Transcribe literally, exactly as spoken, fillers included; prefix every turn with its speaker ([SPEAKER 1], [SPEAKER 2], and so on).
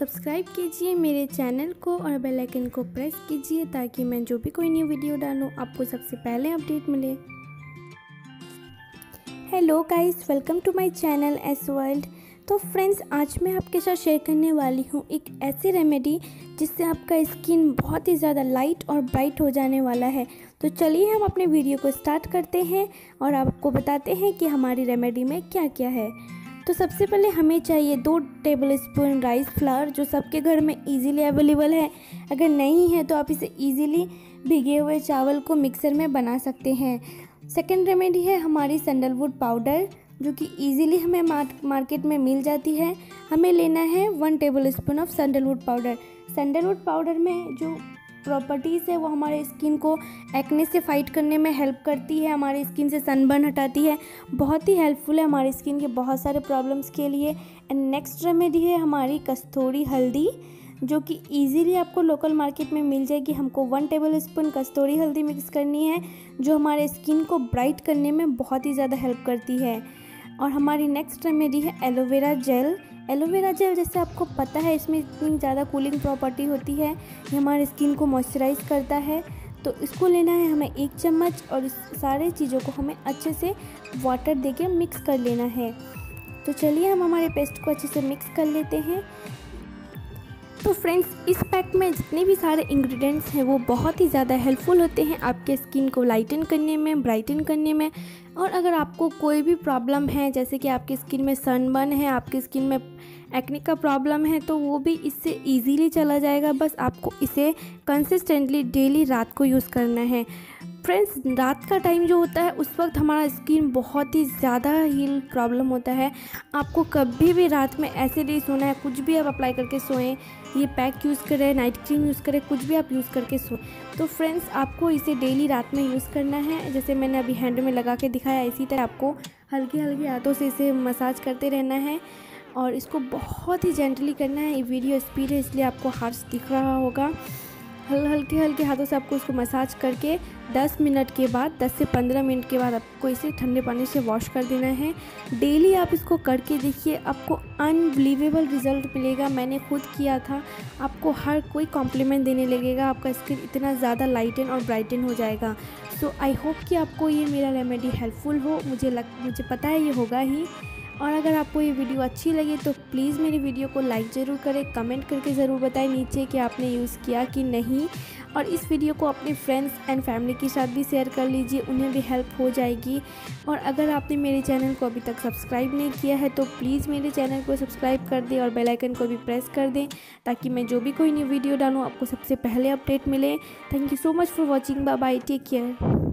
[SPEAKER 1] Subscribe कीजिए मेरे channel को और बेल आइकन को प्रेस कीजिए ताकि मैं जो भी कोई न्यू वीडियो डालूं आपको सबसे पहले अपडेट मिले। Hello guys, welcome to my channel S world. तो फ्रेंड्स, आज मैं आपके साथ शेयर करने वाली हूँ एक ऐसी रेमेडी जिससे आपका स्किन बहुत ही ज़्यादा लाइट और ब्राइट हो जाने वाला है। तो चलिए हम अपने वीडियो को स्टार्ट करते हैं और आपको बताते हैं कि हमारी रेमेडी में क्या क्या है। तो सबसे पहले हमें चाहिए दो टेबलस्पून राइस फ्लावर, जो सबके घर में इजीली अवेलेबल है। अगर नहीं है तो आप इसे इजीली भिगे हुए चावल को मिक्सर में बना सकते हैं। सेकेंड रेमेडी है हमारी सैंडलवुड पाउडर, जो कि इजीली हमें मार्केट में मिल जाती है। हमें लेना है one tablespoon of sandalwood powder. Sandalwood powder में जो प्रॉपर्टीज़ है वो हमारे स्किन को एक्ने से फाइट करने में हेल्प करती है, हमारे स्किन से सनबर्न हटाती है, बहुत ही हेल्पफुल है हमारी स्किन के बहुत सारे प्रॉब्लम्स के लिए। एंड नेक्स्ट रेमेडी है हमारी कस्तूरी हल्दी, जो कि इजीली आपको लोकल मार्केट में मिल जाएगी। हमको वन टेबल स्पून कस्तूरी हल्दी मिक्स करनी है, जो हमारे स्किन को ब्राइट करने में बहुत ही ज़्यादा हेल्प करती है। और हमारी नेक्स्ट रेमेडी है एलोवेरा जेल। एलोवेरा जेल, जैसे आपको पता है, इसमें इतनी ज़्यादा कूलिंग प्रॉपर्टी होती है, ये हमारे स्किन को मॉइस्चराइज करता है। तो इसको लेना है हमें एक चम्मच और इस सारे चीज़ों को हमें अच्छे से वाटर देके मिक्स कर लेना है। तो चलिए हम हमारे पेस्ट को अच्छे से मिक्स कर लेते हैं। तो फ्रेंड्स, इस पैक में जितने भी सारे इंग्रेडिएंट्स हैं वो बहुत ही ज़्यादा हेल्पफुल होते हैं आपके स्किन को लाइटन करने में, ब्राइटन करने में। और अगर आपको कोई भी प्रॉब्लम है, जैसे कि आपकी स्किन में सनबर्न है, आपकी स्किन में एक्ने का प्रॉब्लम है, तो वो भी इससे इजीली चला जाएगा। बस आपको इसे कंसिस्टेंटली डेली रात को यूज़ करना है। फ्रेंड्स, रात का टाइम जो होता है उस वक्त हमारा स्किन बहुत ही ज़्यादा हील प्रॉब्लम होता है। आपको कभी भी रात में ऐसे नहीं सोना है, कुछ भी आप अप्लाई करके सोएं, ये पैक यूज़ करें, नाइट क्रीम यूज़ करें, कुछ भी आप यूज़ करके सोएं। तो फ्रेंड्स, आपको इसे डेली रात में यूज़ करना है। जैसे मैंने अभी हैंड में लगा के दिखाया, इसी तरह आपको हल्के हल्के हाथों से इसे मसाज करते रहना है और इसको बहुत ही जेंटली करना है। ये वीडियो स्पीड है इसलिए आपको हार्श दिख रहा होगा। हल हल्के हल्के हाथों से आपको इसको मसाज करके दस मिनट के बाद, दस से पंद्रह मिनट के बाद आपको इसे ठंडे पानी से वॉश कर देना है। डेली आप इसको करके देखिए, आपको अनबिलीवेबल रिज़ल्ट मिलेगा। मैंने खुद किया था, आपको हर कोई कॉम्प्लीमेंट देने लगेगा, आपका स्किन इतना ज़्यादा लाइटन और ब्राइटन हो जाएगा। सो आई होप कि आपको ये मेरा रेमेडी हेल्पफुल हो। मुझे लग मुझे पता है ये होगा ही। और अगर आपको ये वीडियो अच्छी लगे तो प्लीज़ मेरी वीडियो को लाइक ज़रूर करें, कमेंट करके ज़रूर बताएं नीचे कि आपने यूज़ किया कि नहीं। और इस वीडियो को अपने फ्रेंड्स एंड फैमिली के साथ भी शेयर कर लीजिए, उन्हें भी हेल्प हो जाएगी। और अगर आपने मेरे चैनल को अभी तक सब्सक्राइब नहीं किया है तो प्लीज़ मेरे चैनल को सब्सक्राइब कर दें और बेल आइकन को भी प्रेस कर दें, ताकि मैं जो भी कोई न्यू वीडियो डालूँ आपको सबसे पहले अपडेट मिले। Thank you so much for watching. Bye bye, take care.